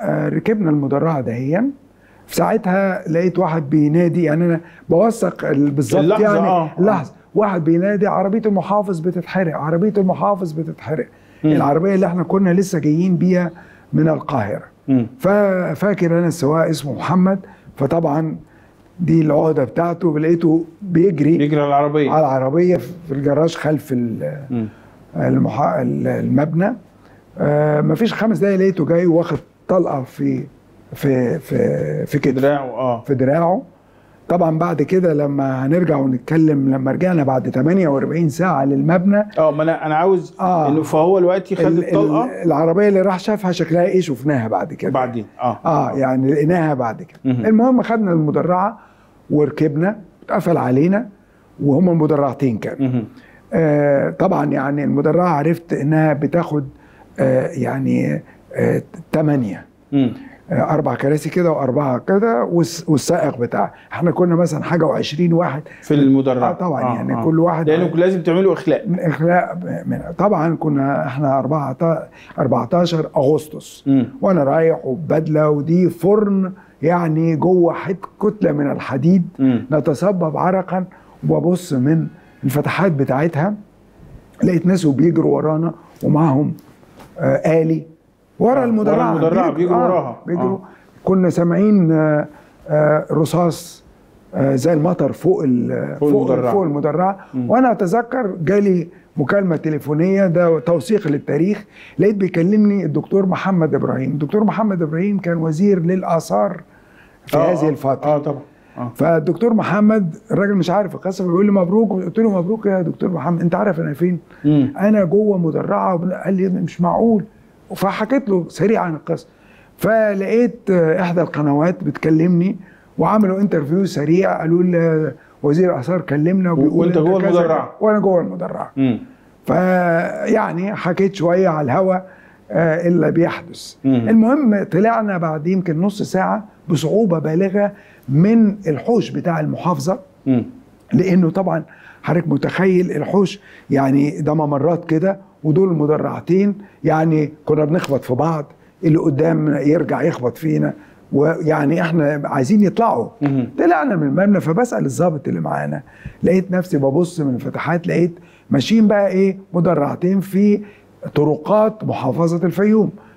ركبنا المدرعه دهيا. في ساعتها لقيت واحد بينادي، يعني انا بوثق بالظبط يعني اللحظه. واحد بينادي عربيه المحافظ بتتحرق، عربيه المحافظ بتتحرق. العربيه اللي احنا كنا لسه جايين بيها من القاهره. ففاكر انا السواق اسمه محمد، فطبعا دي العقده بتاعته، لقيته بيجري على العربيه في الجراج خلف المبنى. مفيش 5 دقايق لقيته جاي واخد طلقه في كتفه، في دراعه. طبعا بعد كده لما هنرجع ونتكلم، لما رجعنا بعد 48 ساعه للمبنى، ما انا عاوز انه فهو دلوقتي خد الطلقه. العربيه اللي راح شافها شكلها ايه، شفناها بعد كده بعدين يعني لقيناها بعد كده. المهم خدنا المدرعه وركبنا، اتقفل علينا، وهم المدرعتين كانوا. طبعا يعني المدرعه عرفت انها بتاخد يعني 8 4 كراسي كده و4 كده، والسائق بتاعه. احنا كنا مثلا حاجه و20 واحد في المدرعه. طبعا يعني كل واحد لانه لازم تعملوا اخلاء. طبعا كنا احنا 14 اغسطس، وانا رايح وبدله، ودي فرن يعني جوه كتله من الحديد، نتصبب عرقا. وببص من الفتحات بتاعتها لقيت ناس بيجروا ورانا ومعهم آلي ورا المدرعه بيجروا وراها. بيجروا. كنا سامعين رصاص زي المطر فوق المدرعه. وانا اتذكر جالي مكالمه تليفونيه، ده توثيق للتاريخ، لقيت بيكلمني الدكتور محمد ابراهيم. الدكتور محمد ابراهيم كان وزير للاثار في هذه الفتره. طبعا. فالدكتور محمد الراجل مش عارف القصه، بيقول لي مبروك. قلت له مبروك يا دكتور محمد، انت عارف انا فين؟ انا جوه مدرعه. قال لي مش معقول. فحكيت له سريعا القصه. فلقيت احدى القنوات بتكلمني وعملوا انترفيو سريع، قالوا لي وزير اثار كلمنا وبيقول وانت جوه المدرعه. وانا جوه المدرعه. فيعني حكيت شويه على الهوا اللي بيحدث. المهم طلعنا بعد يمكن نص ساعه بصعوبه بالغه من الحوش بتاع المحافظه، لانه طبعا حضرتك متخيل الحوش يعني ده ممرات كده، ودول مدرعتين، يعني كنا بنخبط في بعض، اللي قدام يرجع يخبط فينا، ويعني احنا عايزين يطلعوا. طلعنا من المبنى، فبسأل الضابط اللي معانا، لقيت نفسي ببص من الفتحات، لقيت ماشيين بقى ايه، مدرعتين في طرقات محافظة الفيوم.